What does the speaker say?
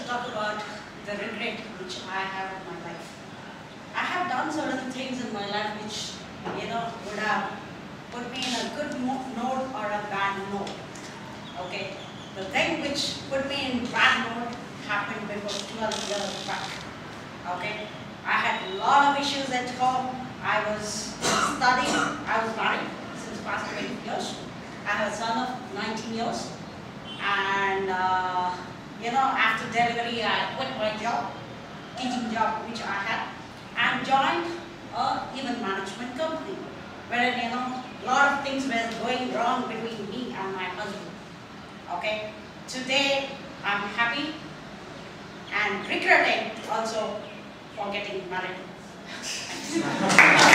talk about the regret which I have in my life. I have done certain things in my life which, would have put me in a good note or a bad note. Okay? The thing which put me in bad note happened before 12 years back. Okay? I had a lot of issues at home. I was studying. I was married since past 20 years. I have a son of 19 years. And, after delivery, I quit my job, teaching job which I had, and joined an event management company, wherein, a lot of things were going wrong between me and my husband. Okay? Today, I'm happy and regretting also for getting married. Thanks.